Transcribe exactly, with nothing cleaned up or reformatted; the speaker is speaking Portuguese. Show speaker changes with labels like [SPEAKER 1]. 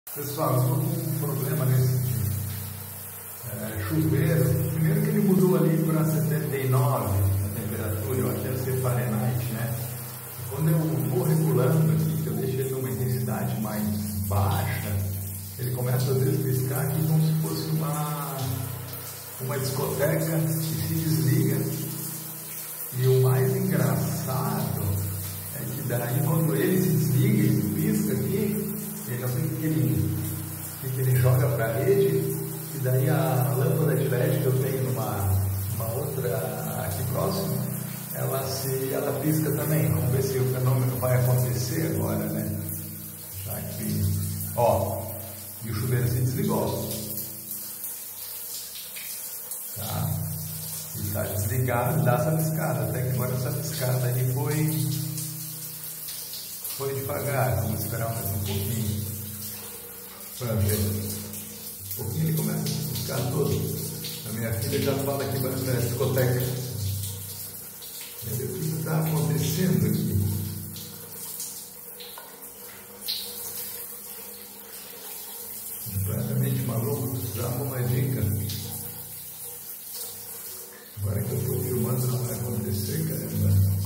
[SPEAKER 1] Pessoal, eu estou com um problema nesse é, chuveiro. Primeiro que ele mudou ali para setenta e nove a temperatura, eu acho que deve ser Fahrenheit, né? Quando eu vou regulando aqui, que eu deixo ele numa intensidade mais baixa, ele começa às vezes a piscar aqui como se fosse uma, uma discoteca que se desliga. E o mais engraçado é que daí quando ele se desliga, ele pisca aqui, ele não sei o que ele, que ele joga para a rede, e daí a lâmpada de L E D que eu tenho numa uma outra aqui próximo, ela, se, ela pisca também. Vamos ver se o fenômeno vai acontecer agora, né? Já que, ó, e o chuveiro se desligou. Tá? E está desligado, dá essa piscada, até que agora essa piscada aí foi, foi devagar. Vamos esperar mais um pouquinho para ver. Um pouquinho ele começa a piscar todo. A minha filha já fala que vai para a discoteca. O que está acontecendo aqui? Completamente maluco, precisava uma dica. Agora que eu estou filmando não vai acontecer, caramba.